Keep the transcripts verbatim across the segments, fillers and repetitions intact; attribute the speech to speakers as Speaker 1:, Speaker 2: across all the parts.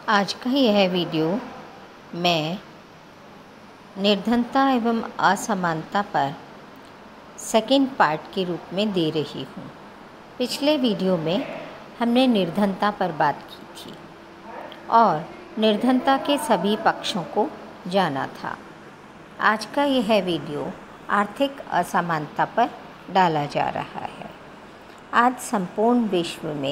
Speaker 1: आज का यह वीडियो मैं निर्धनता एवं असमानता पर सेकंड पार्ट के रूप में दे रही हूँ। पिछले वीडियो में हमने निर्धनता पर बात की थी और निर्धनता के सभी पक्षों को जाना था। आज का यह वीडियो आर्थिक असमानता पर डाला जा रहा है। आज संपूर्ण विश्व में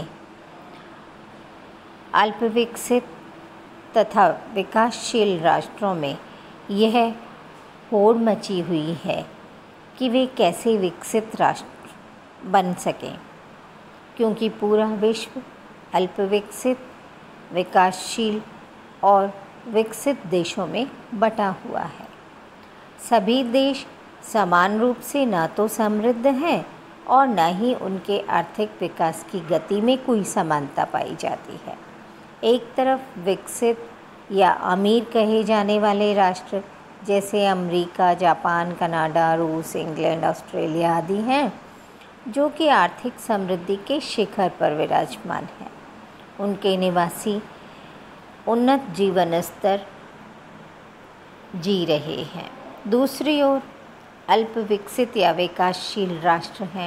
Speaker 1: अल्पविकसित तथा विकासशील राष्ट्रों में यह होड़ मची हुई है कि वे कैसे विकसित राष्ट्र बन सकें, क्योंकि पूरा विश्व अल्पविकसित, विकासशील और विकसित देशों में बटा हुआ है। सभी देश समान रूप से न तो समृद्ध हैं और न ही उनके आर्थिक विकास की गति में कोई समानता पाई जाती है। एक तरफ विकसित या अमीर कहे जाने वाले राष्ट्र जैसे अमेरिका, जापान, कनाडा, रूस, इंग्लैंड, ऑस्ट्रेलिया आदि हैं, जो कि आर्थिक समृद्धि के शिखर पर विराजमान हैं। उनके निवासी उन्नत जीवन स्तर जी रहे हैं। दूसरी ओर अल्प विकसित या विकासशील राष्ट्र हैं,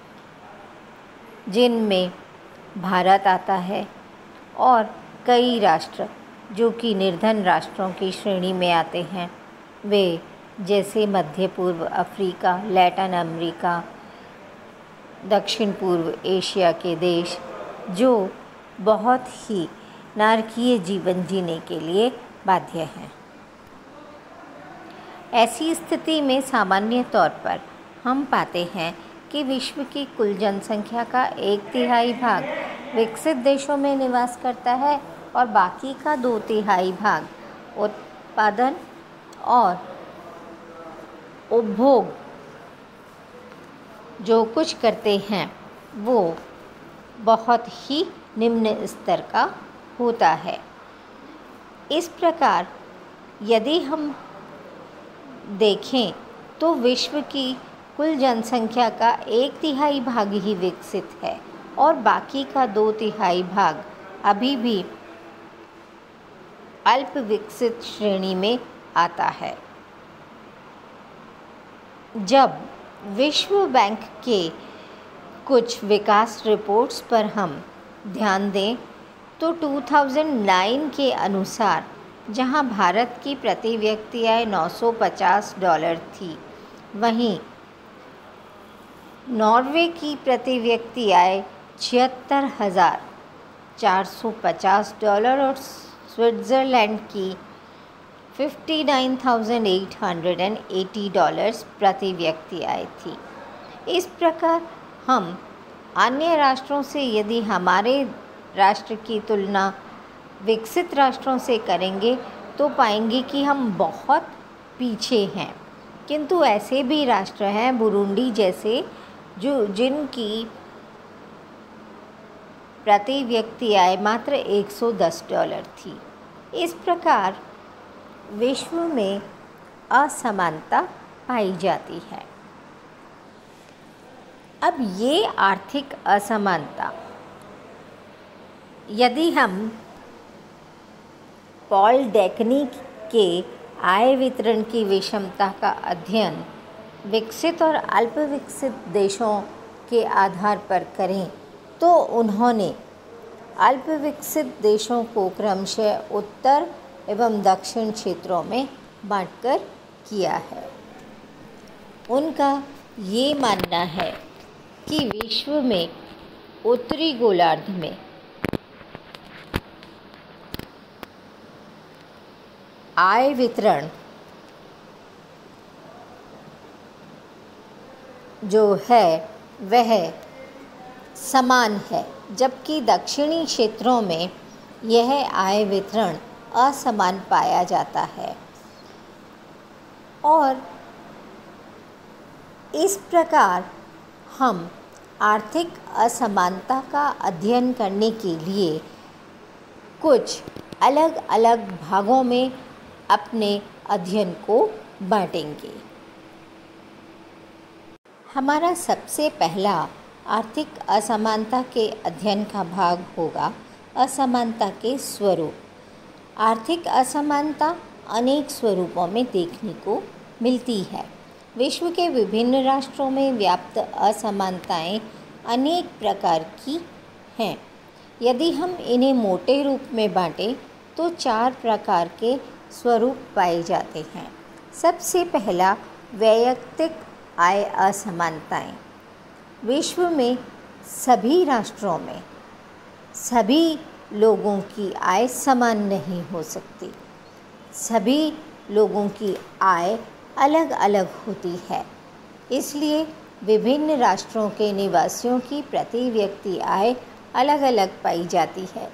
Speaker 1: जिनमें भारत आता है और कई राष्ट्र जो कि निर्धन राष्ट्रों की श्रेणी में आते हैं, वे जैसे मध्य पूर्व अफ्रीका, लैटिन अमेरिका, दक्षिण पूर्व एशिया के देश, जो बहुत ही नारकीय जीवन जीने के लिए बाध्य हैं। ऐसी स्थिति में सामान्य तौर पर हम पाते हैं कि विश्व की कुल जनसंख्या का एक तिहाई भाग विकसित देशों में निवास करता है और बाकी का दो तिहाई भाग उत्पादन और उपभोग जो कुछ करते हैं वो बहुत ही निम्न स्तर का होता है। इस प्रकार यदि हम देखें तो विश्व की कुल जनसंख्या का एक तिहाई भाग ही विकसित है और बाकी का दो तिहाई भाग अभी भी अल्प विकसित श्रेणी में आता है। जब विश्व बैंक के कुछ विकास रिपोर्ट्स पर हम ध्यान दें तो दो हज़ार नौ के अनुसार जहां भारत की प्रति व्यक्ति आय नौ सौ पचास डॉलर थी, वहीं नॉर्वे की प्रति व्यक्ति आय छिहत्तर हज़ार चार सौ पचास डॉलर और स्विट्ज़रलैंड की उनसठ हज़ार आठ सौ अस्सी डॉलर्स प्रति व्यक्ति आय थी। इस प्रकार हम अन्य राष्ट्रों से यदि हमारे राष्ट्र की तुलना विकसित राष्ट्रों से करेंगे तो पाएंगे कि हम बहुत पीछे हैं। किंतु ऐसे भी राष्ट्र हैं, बुरुंडी जैसे, जो जिनकी प्रति व्यक्ति आय मात्र एक सौ दस डॉलर थी। इस प्रकार विश्व में असमानता पाई जाती है। अब ये आर्थिक असमानता यदि हम पॉल डेकनी के आय वितरण की विषमता का अध्ययन विकसित और अल्प विकसित देशों के आधार पर करें तो उन्होंने अल्प विकसित देशों को क्रमशः उत्तर एवं दक्षिण क्षेत्रों में बांटकर किया है। उनका ये मानना है कि विश्व में उत्तरी गोलार्ध में आय वितरण जो है वह समान है, जबकि दक्षिणी क्षेत्रों में यह आय वितरण असमान पाया जाता है। और इस प्रकार हम आर्थिक असमानता का अध्ययन करने के लिए कुछ अलग अलग भागों में अपने अध्ययन को बांटेंगे। हमारा सबसे पहला आर्थिक असमानता के अध्ययन का भाग होगा असमानता के स्वरूप। आर्थिक असमानता अनेक स्वरूपों में देखने को मिलती है। विश्व के विभिन्न राष्ट्रों में व्याप्त असमानताएं अनेक प्रकार की हैं। यदि हम इन्हें मोटे रूप में बांटें तो चार प्रकार के स्वरूप पाए जाते हैं। सबसे पहला, वैयक्तिक आय असमानताएं। विश्व में सभी राष्ट्रों में सभी लोगों की आय समान नहीं हो सकती। सभी लोगों की आय अलग अलग होती है, इसलिए विभिन्न राष्ट्रों के निवासियों की प्रति व्यक्ति आय अलग अलग पाई जाती है।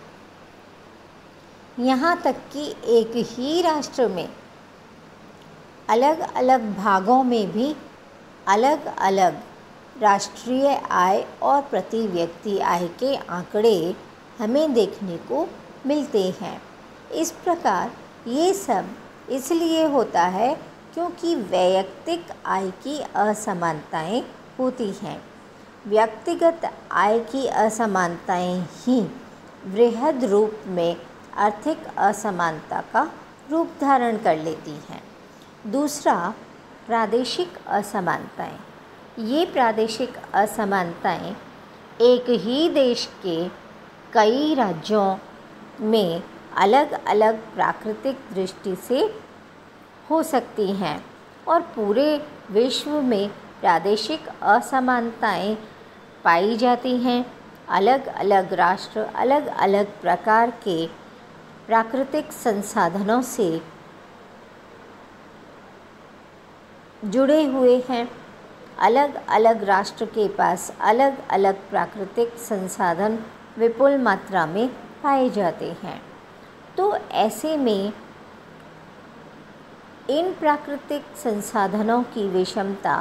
Speaker 1: यहाँ तक कि एक ही राष्ट्र में अलग अलग भागों में भी अलग अलग राष्ट्रीय आय और प्रति व्यक्ति आय के आंकड़े हमें देखने को मिलते हैं। इस प्रकार ये सब इसलिए होता है क्योंकि वैयक्तिक आय की असमानताएं होती हैं। व्यक्तिगत आय की असमानताएं ही वृहद रूप में आर्थिक असमानता का रूप धारण कर लेती हैं। दूसरा, प्रादेशिक असमानताएं। ये प्रादेशिक असमानताएं एक ही देश के कई राज्यों में अलग अलग प्राकृतिक दृष्टि से हो सकती हैं और पूरे विश्व में प्रादेशिक असमानताएं पाई जाती हैं। अलग अलग राष्ट्र अलग अलग प्रकार के प्राकृतिक संसाधनों से जुड़े हुए हैं। अलग अलग राष्ट्र के पास अलग अलग प्राकृतिक संसाधन विपुल मात्रा में पाए जाते हैं। तो ऐसे में इन प्राकृतिक संसाधनों की विषमता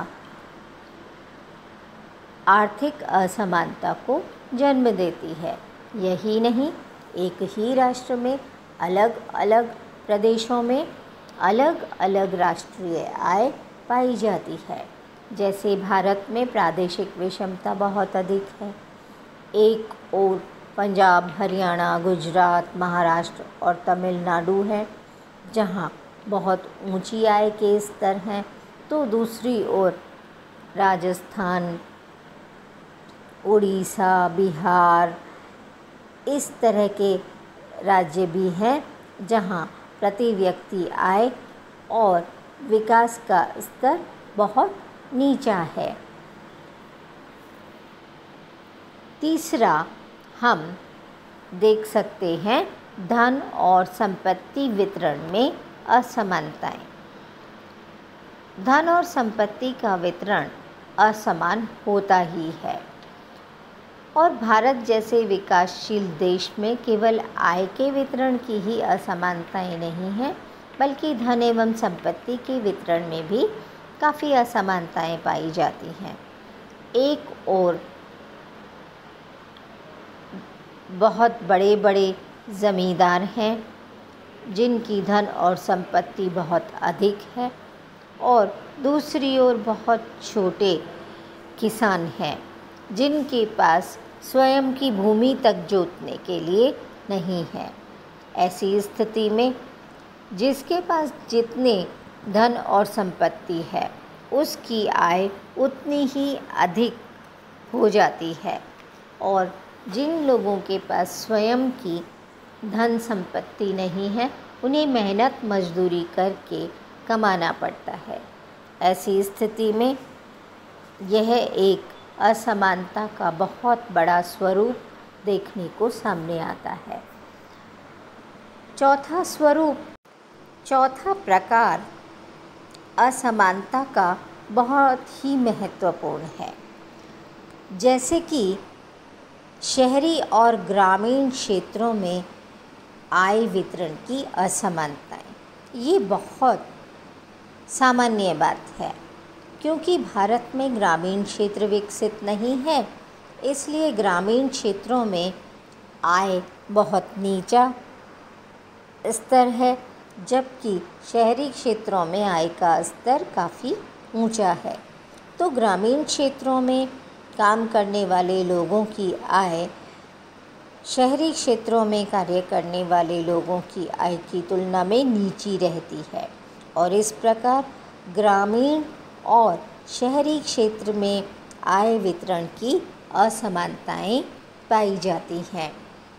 Speaker 1: आर्थिक असमानता को जन्म देती है। यही नहीं, एक ही राष्ट्र में अलग अलग प्रदेशों में अलग अलग राष्ट्रीय आय पाई जाती है। जैसे भारत में प्रादेशिक विषमता बहुत अधिक है। एक ओर पंजाब, हरियाणा, गुजरात, महाराष्ट्र और तमिलनाडु है, जहाँ बहुत ऊंची आय के स्तर हैं, तो दूसरी ओर राजस्थान, उड़ीसा, बिहार, इस तरह के राज्य भी हैं जहाँ प्रति व्यक्ति आय और विकास का स्तर बहुत नीचा है। तीसरा, हम देख सकते हैं धन और संपत्ति वितरण में असमानताएं। धन और संपत्ति का वितरण असमान होता ही है और भारत जैसे विकासशील देश में केवल आय के वितरण की ही असमानताएं नहीं हैं, बल्कि धन एवं संपत्ति के वितरण में भी काफ़ी असमानताएं पाई जाती हैं। एक ओर बहुत बड़े बड़े ज़मींदार हैं जिनकी धन और संपत्ति बहुत अधिक है और दूसरी ओर बहुत छोटे किसान हैं जिनके पास स्वयं की भूमि तक जोतने के लिए नहीं है। ऐसी स्थिति में जिसके पास जितने धन और संपत्ति है उसकी आय उतनी ही अधिक हो जाती है और जिन लोगों के पास स्वयं की धन संपत्ति नहीं है उन्हें मेहनत मजदूरी करके कमाना पड़ता है। ऐसी स्थिति में यह एक असमानता का बहुत बड़ा स्वरूप देखने को सामने आता है। चौथा स्वरूप चौथा प्रकार असमानता का बहुत ही महत्वपूर्ण है। जैसे कि शहरी और ग्रामीण क्षेत्रों में आय वितरण की असमानताएं, ये बहुत सामान्य बात है क्योंकि भारत में ग्रामीण क्षेत्र विकसित नहीं है, इसलिए ग्रामीण क्षेत्रों में आय बहुत नीचा स्तर है, जबकि शहरी क्षेत्रों में आय का स्तर काफ़ी ऊंचा है। तो ग्रामीण क्षेत्रों में काम करने वाले लोगों की आय शहरी क्षेत्रों में कार्य करने वाले लोगों की आय की तुलना में नीची रहती है और इस प्रकार ग्रामीण और शहरी क्षेत्र में आय वितरण की असमानताएं पाई जाती हैं।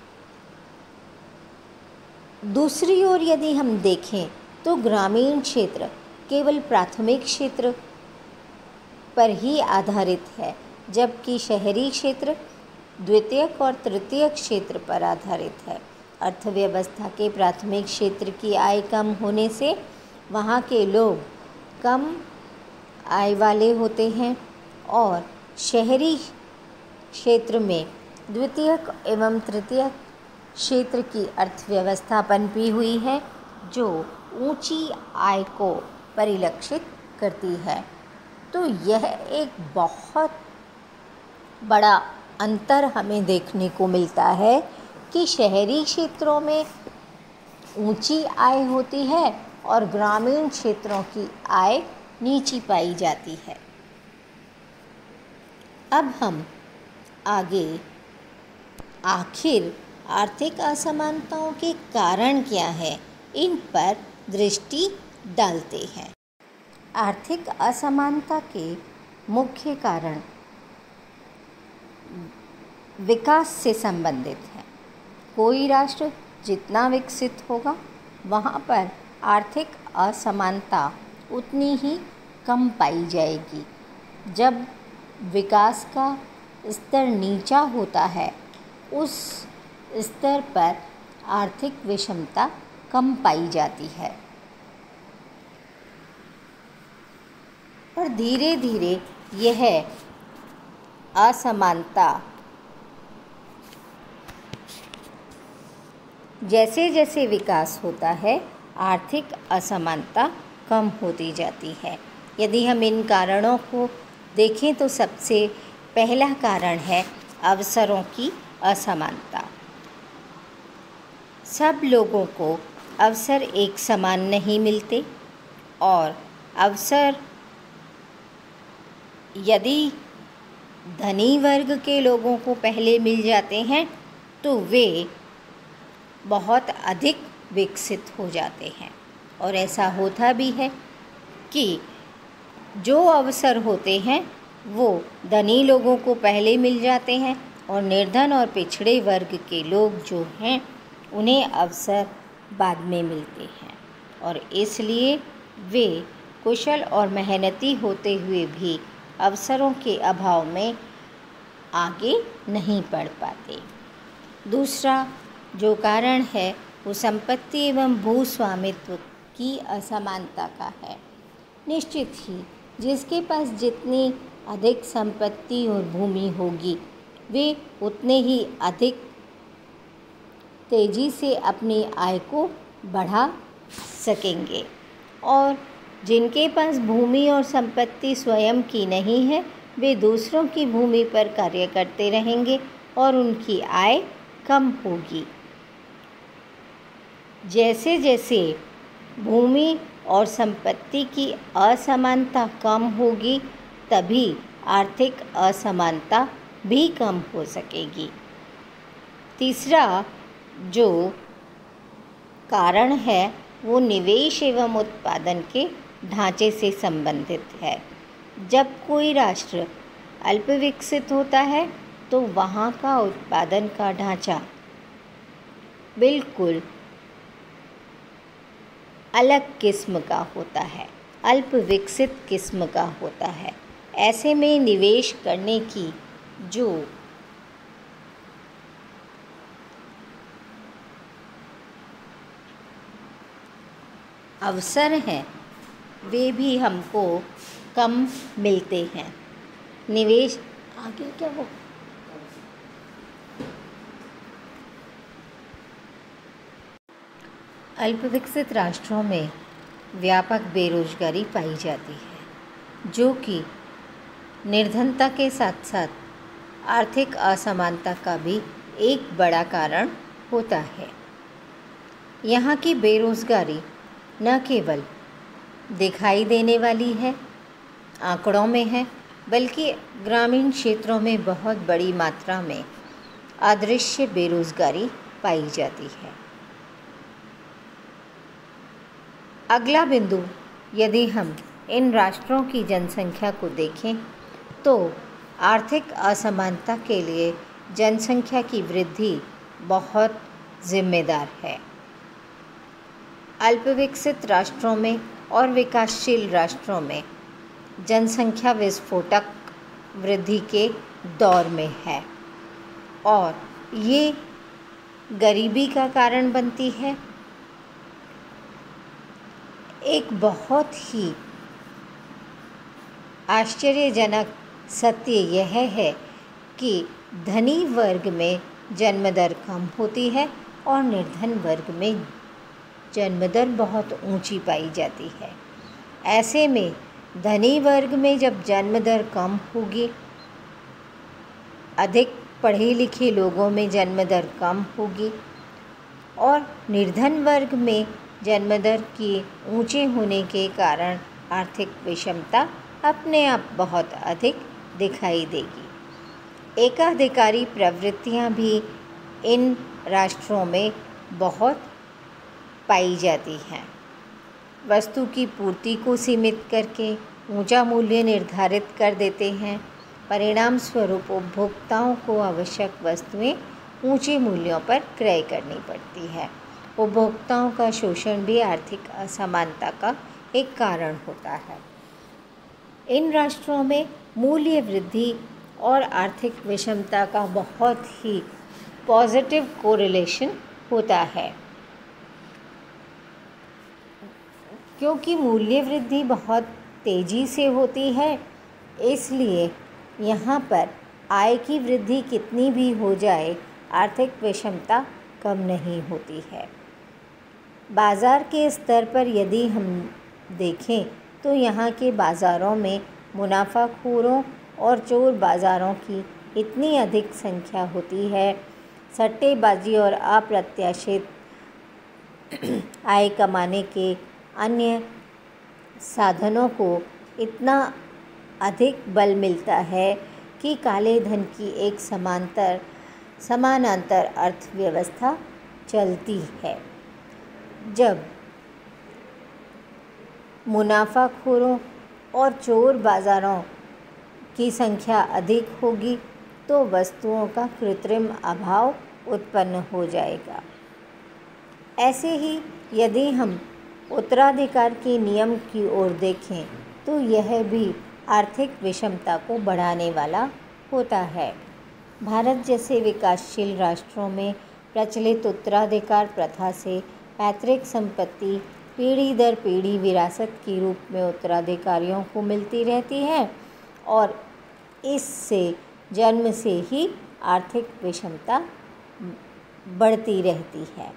Speaker 1: दूसरी ओर यदि हम देखें तो ग्रामीण क्षेत्र केवल प्राथमिक क्षेत्र पर ही आधारित है, जबकि शहरी क्षेत्र द्वितीयक और तृतीयक क्षेत्र पर आधारित है। अर्थव्यवस्था के प्राथमिक क्षेत्र की आय कम होने से वहाँ के लोग कम आय वाले होते हैं और शहरी क्षेत्र में द्वितीयक एवं तृतीयक क्षेत्र की अर्थव्यवस्था पनपी हुई है जो ऊंची आय को परिलक्षित करती है। तो यह एक बहुत बड़ा अंतर हमें देखने को मिलता है कि शहरी क्षेत्रों में ऊंची आय होती है और ग्रामीण क्षेत्रों की आय नीची पाई जाती है। अब हम आगे आखिर आर्थिक असमानताओं के कारण क्या है, इन पर दृष्टि डालते हैं। आर्थिक असमानता के मुख्य कारण विकास से संबंधित है। कोई राष्ट्र जितना विकसित होगा वहाँ पर आर्थिक असमानता उतनी ही कम पाई जाएगी। जब विकास का स्तर नीचा होता है उस स्तर पर आर्थिक विषमता कम पाई जाती है और धीरे धीरे यह असमानता जैसे जैसे विकास होता है आर्थिक असमानता कम होती जाती है। यदि हम इन कारणों को देखें तो सबसे पहला कारण है अवसरों की असमानता। सब लोगों को अवसर एक समान नहीं मिलते और अवसर यदि धनी वर्ग के लोगों को पहले मिल जाते हैं तो वे बहुत अधिक विकसित हो जाते हैं और ऐसा होता भी है कि जो अवसर होते हैं वो धनी लोगों को पहले मिल जाते हैं और निर्धन और पिछड़े वर्ग के लोग जो हैं उन्हें अवसर बाद में मिलते हैं और इसलिए वे कुशल और मेहनती होते हुए भी अवसरों के अभाव में आगे नहीं बढ़ पाते। दूसरा जो कारण है वो संपत्ति एवं भू स्वामित्व की असमानता का है। निश्चित ही जिसके पास जितनी अधिक संपत्ति और भूमि होगी वे उतने ही अधिक तेज़ी से अपनी आय को बढ़ा सकेंगे और जिनके पास भूमि और संपत्ति स्वयं की नहीं है वे दूसरों की भूमि पर कार्य करते रहेंगे और उनकी आय कम होगी। जैसे जैसे भूमि और संपत्ति की असमानता कम होगी तभी आर्थिक असमानता भी कम हो सकेगी। तीसरा जो कारण है वो निवेश एवं उत्पादन के ढांचे से संबंधित है। जब कोई राष्ट्र अल्प विकसित होता है तो वहाँ का उत्पादन का ढांचा बिल्कुल अलग किस्म का होता है, अल्प विकसित किस्म का होता है। ऐसे में निवेश करने की जो अवसर हैं वे भी हमको कम मिलते हैं। निवेश आगे क्या हो अल्प विकसित राष्ट्रों में व्यापक बेरोजगारी पाई जाती है जो कि निर्धनता के साथ साथ आर्थिक असमानता का भी एक बड़ा कारण होता है। यहाँ की बेरोजगारी न केवल दिखाई देने वाली है, आंकड़ों में है, बल्कि ग्रामीण क्षेत्रों में बहुत बड़ी मात्रा में अदृश्य बेरोजगारी पाई जाती है। अगला बिंदु, यदि हम इन राष्ट्रों की जनसंख्या को देखें तो आर्थिक असमानता के लिए जनसंख्या की वृद्धि बहुत जिम्मेदार है। अल्पविकसित राष्ट्रों में और विकासशील राष्ट्रों में जनसंख्या विस्फोटक वृद्धि के दौर में है और ये गरीबी का कारण बनती है। एक बहुत ही आश्चर्यजनक सत्य यह है कि धनी वर्ग में जन्म दर कम होती है और निर्धन वर्ग में जन्म दर बहुत ऊंची पाई जाती है। ऐसे में धनी वर्ग में जब जन्म दर कम होगी, अधिक पढ़े लिखे लोगों में जन्म दर कम होगी और निर्धन वर्ग में जन्म दर की ऊंचे होने के कारण आर्थिक विषमता अपने आप बहुत अधिक दिखाई देगी। एकाधिकारी प्रवृत्तियां भी इन राष्ट्रों में बहुत पाई जाती हैं। वस्तु की पूर्ति को सीमित करके ऊंचा मूल्य निर्धारित कर देते हैं। परिणाम स्वरूप उपभोक्ताओं को आवश्यक वस्तुएं ऊंचे मूल्यों पर क्रय करनी पड़ती है। उपभोक्ताओं का शोषण भी आर्थिक असमानता का एक कारण होता है। इन राष्ट्रों में मूल्य वृद्धि और आर्थिक विषमता का बहुत ही पॉजिटिव कोरिलेशन होता है, क्योंकि मूल्य वृद्धि बहुत तेज़ी से होती है, इसलिए यहाँ पर आय की वृद्धि कितनी भी हो जाए, आर्थिक विषमता कम नहीं होती है। बाज़ार के स्तर पर यदि हम देखें तो यहाँ के बाज़ारों में मुनाफाखोरों और चोर बाज़ारों की इतनी अधिक संख्या होती है। सट्टेबाजी और अप्रत्याशित आय कमाने के अन्य साधनों को इतना अधिक बल मिलता है कि काले धन की एक समांतर समानांतर अर्थव्यवस्था चलती है। जब मुनाफाखोरों और चोर बाज़ारों की संख्या अधिक होगी तो वस्तुओं का कृत्रिम अभाव उत्पन्न हो जाएगा। ऐसे ही यदि हम उत्तराधिकार के नियम की ओर देखें तो यह भी आर्थिक विषमता को बढ़ाने वाला होता है। भारत जैसे विकासशील राष्ट्रों में प्रचलित उत्तराधिकार प्रथा से पैतृक संपत्ति पीढ़ी दर पीढ़ी विरासत के रूप में उत्तराधिकारियों को मिलती रहती है और इससे जन्म से ही आर्थिक विषमता बढ़ती रहती है।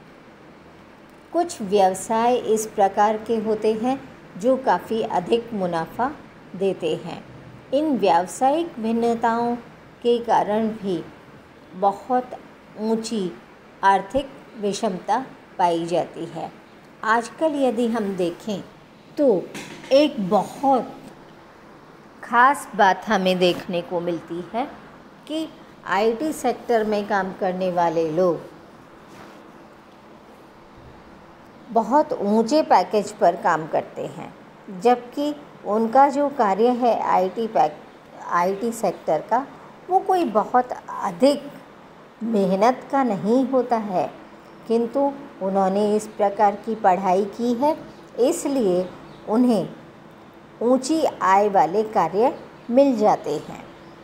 Speaker 1: कुछ व्यवसाय इस प्रकार के होते हैं जो काफ़ी अधिक मुनाफा देते हैं। इन व्यावसायिक भिन्नताओं के कारण भी बहुत ऊंची आर्थिक विषमता पाई जाती है। आजकल यदि हम देखें तो एक बहुत ख़ास बात हमें देखने को मिलती है कि आईटी सेक्टर में काम करने वाले लोग बहुत ऊंचे पैकेज पर काम करते हैं, जबकि उनका जो कार्य है आईटी पैक आईटी सेक्टर का वो कोई बहुत अधिक मेहनत का नहीं होता है, किंतु उन्होंने इस प्रकार की पढ़ाई की है, इसलिए उन्हें ऊंची आय वाले कार्य मिल जाते हैं।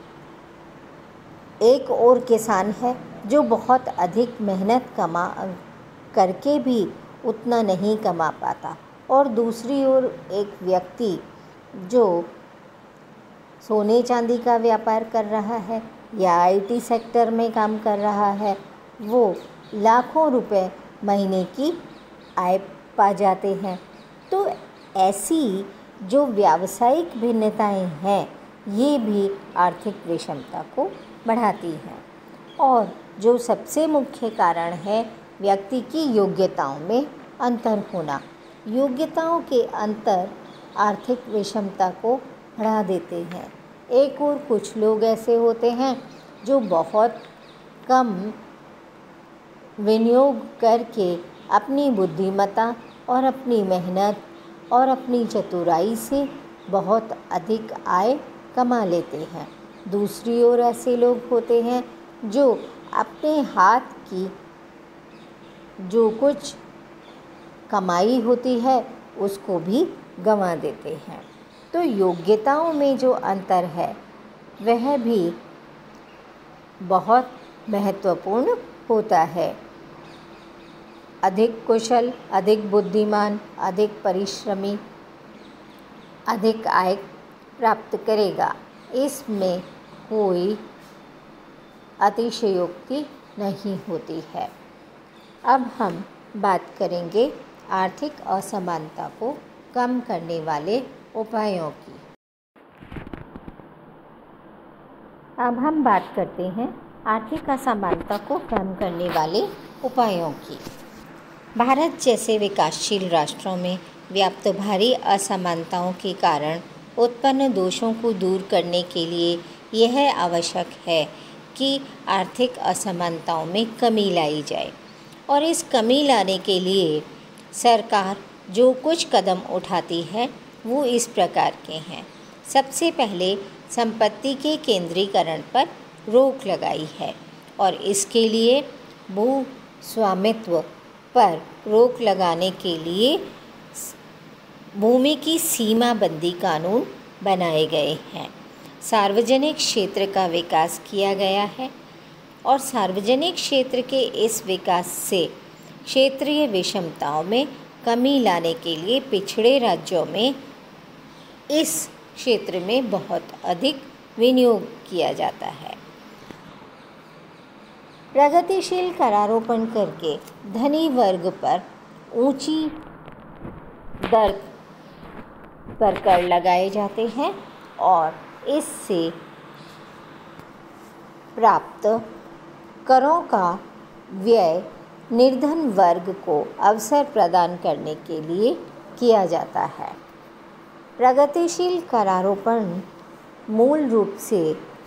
Speaker 1: एक और किसान है जो बहुत अधिक मेहनत कमा करके भी उतना नहीं कमा पाता और दूसरी ओर एक व्यक्ति जो सोने चांदी का व्यापार कर रहा है या आईटी सेक्टर में काम कर रहा है, वो लाखों रुपए महीने की आय पा जाते हैं। तो ऐसी जो व्यावसायिक भिन्नताएं हैं ये भी आर्थिक विषमता को बढ़ाती हैं। और जो सबसे मुख्य कारण है व्यक्ति की योग्यताओं में अंतर होना। योग्यताओं के अंतर आर्थिक विषमता को बढ़ा देते हैं। एक और कुछ लोग ऐसे होते हैं जो बहुत कम विनियोग करके अपनी बुद्धिमत्ता और अपनी मेहनत और अपनी चतुराई से बहुत अधिक आय कमा लेते हैं। दूसरी ओर ऐसे लोग होते हैं जो अपने हाथ की जो कुछ कमाई होती है उसको भी गंवा देते हैं। तो योग्यताओं में जो अंतर है वह भी बहुत महत्वपूर्ण होता है। अधिक कुशल, अधिक बुद्धिमान, अधिक परिश्रमी अधिक आय प्राप्त करेगा, इसमें कोई अतिशयोक्ति नहीं होती है। अब हम बात करेंगे आर्थिक असमानता को कम करने वाले उपायों की। अब हम बात करते हैं आर्थिक असमानता को कम करने वाले उपायों की। भारत जैसे विकासशील राष्ट्रों में व्याप्त भारी असमानताओं के कारण उत्पन्न दोषों को दूर करने के लिए यह आवश्यक है कि आर्थिक असमानताओं में कमी लाई जाए, और इस कमी लाने के लिए सरकार जो कुछ कदम उठाती है वो इस प्रकार के हैं। सबसे पहले संपत्ति के केंद्रीकरण पर रोक लगाई है, और इसके लिए भू स्वामित्व पर रोक लगाने के लिए भूमि की सीमाबंदी कानून बनाए गए हैं। सार्वजनिक क्षेत्र का विकास किया गया है, और सार्वजनिक क्षेत्र के इस विकास से क्षेत्रीय विषमताओं में कमी लाने के लिए पिछड़े राज्यों में इस क्षेत्र में बहुत अधिक विनियोग किया जाता है। प्रगतिशील करारोपण करके धनी वर्ग पर ऊंची दर पर कर लगाए जाते हैं, और इससे प्राप्त करों का व्यय निर्धन वर्ग को अवसर प्रदान करने के लिए किया जाता है। प्रगतिशील करारोपण मूल रूप से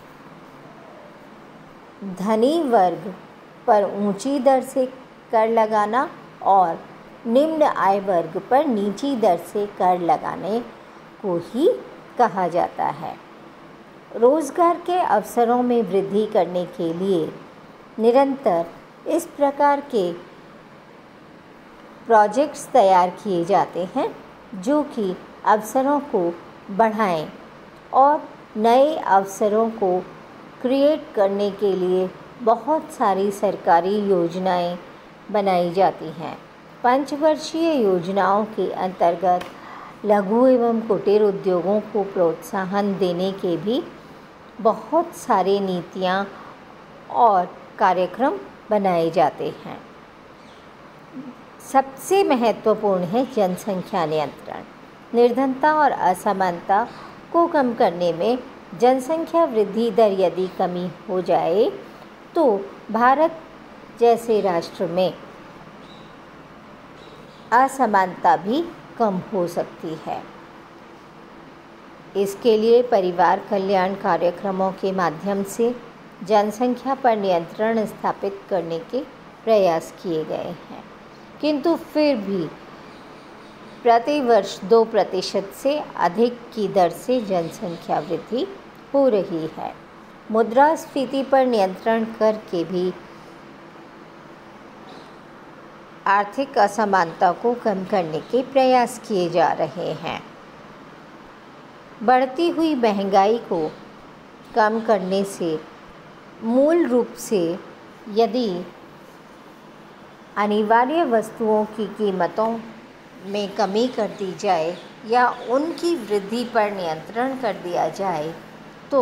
Speaker 1: धनी वर्ग पर ऊंची दर से कर लगाना और निम्न आय वर्ग पर नीची दर से कर लगाने को ही कहा जाता है। रोजगार के अवसरों में वृद्धि करने के लिए निरंतर इस प्रकार के प्रोजेक्ट्स तैयार किए जाते हैं जो कि अवसरों को बढ़ाएं और नए अवसरों को क्रिएट करने के लिए बहुत सारी सरकारी योजनाएं बनाई जाती हैं। पंचवर्षीय योजनाओं के अंतर्गत लघु एवं कुटीर उद्योगों को प्रोत्साहन देने के भी बहुत सारे नीतियां और कार्यक्रम बनाए जाते हैं। सबसे महत्वपूर्ण है जनसंख्या नियंत्रण। निर्धनता और असमानता को कम करने में जनसंख्या वृद्धि दर यदि कमी हो जाए तो भारत जैसे राष्ट्र में असमानता भी कम हो सकती है। इसके लिए परिवार कल्याण कार्यक्रमों के माध्यम से जनसंख्या पर नियंत्रण स्थापित करने के प्रयास किए गए हैं, किंतु फिर भी प्रति वर्ष दो प्रतिशत से अधिक की दर से जनसंख्या वृद्धि हो रही है। मुद्रास्फीति पर नियंत्रण करके भी आर्थिक असमानता को कम करने के प्रयास किए जा रहे हैं। बढ़ती हुई महंगाई को कम करने से मूल रूप से यदि अनिवार्य वस्तुओं की कीमतों में कमी कर दी जाए या उनकी वृद्धि पर नियंत्रण कर दिया जाए तो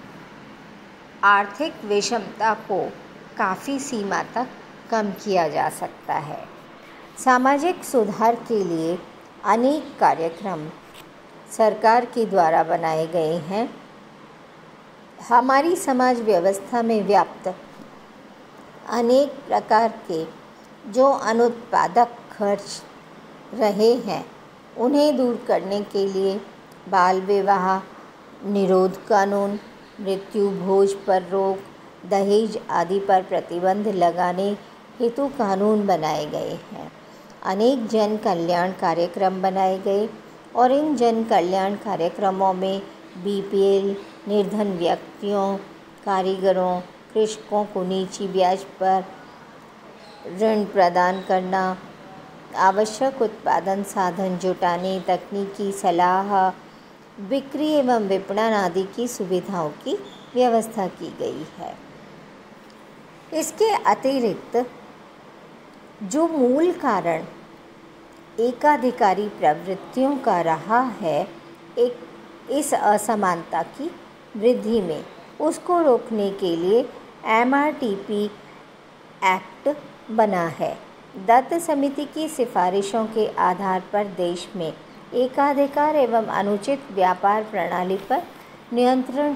Speaker 1: आर्थिक विषमता को काफ़ी सीमा तक कम किया जा सकता है। सामाजिक सुधार के लिए अनेक कार्यक्रम सरकार के द्वारा बनाए गए हैं। हमारी समाज व्यवस्था में व्याप्त अनेक प्रकार के जो अनुत्पादक खर्च रहे हैं उन्हें दूर करने के लिए बाल विवाह निरोध कानून, मृत्यु भोज पर रोक, दहेज आदि पर प्रतिबंध लगाने हेतु कानून बनाए गए हैं। अनेक जन कल्याण कार्यक्रम बनाए गए और इन जन कल्याण कार्यक्रमों में बी पी एल, निर्धन व्यक्तियों, कारीगरों, कृषकों को निजी ब्याज पर ऋण प्रदान करना, आवश्यक उत्पादन साधन जुटाने, तकनीकी सलाह, बिक्री एवं विपणन आदि की सुविधाओं की व्यवस्था की गई है। इसके अतिरिक्त जो मूल कारण एकाधिकारी प्रवृत्तियों का रहा है एक इस असमानता की वृद्धि में, उसको रोकने के लिए M R T P act बना है। दत्त समिति की सिफारिशों के आधार पर देश में एकाधिकार एवं अनुचित व्यापार प्रणाली पर नियंत्रण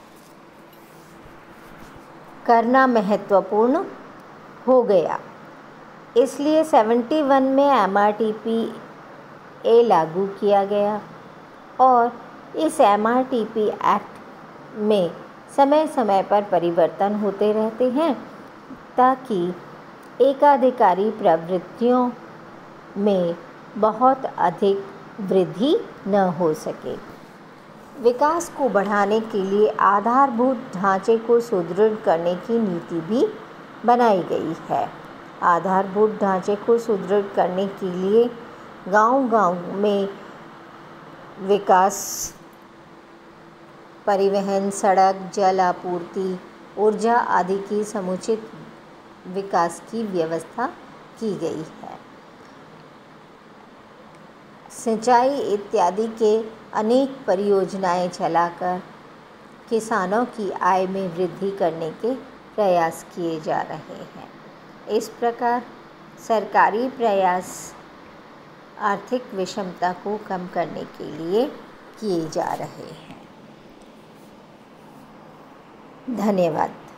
Speaker 1: करना महत्वपूर्ण हो गया। इसलिए इकहत्तर में M R T P A लागू किया गया और इस M R T P act में समय समय पर परिवर्तन होते रहते हैं ताकि एकाधिकारी प्रवृत्तियों में बहुत अधिक वृद्धि न हो सके। विकास को बढ़ाने के लिए आधारभूत ढांचे को सुदृढ़ करने की नीति भी बनाई गई है। आधारभूत ढांचे को सुदृढ़ करने के लिए गांव-गांव में विकास, परिवहन, सड़क, जल आपूर्ति, ऊर्जा आदि की समुचित विकास की व्यवस्था की गई है। सिंचाई इत्यादि के अनेक परियोजनाएं चलाकर किसानों की आय में वृद्धि करने के प्रयास किए जा रहे हैं। इस प्रकार सरकारी प्रयास आर्थिक विषमता को कम करने के लिए किए जा रहे हैं। धन्यवाद।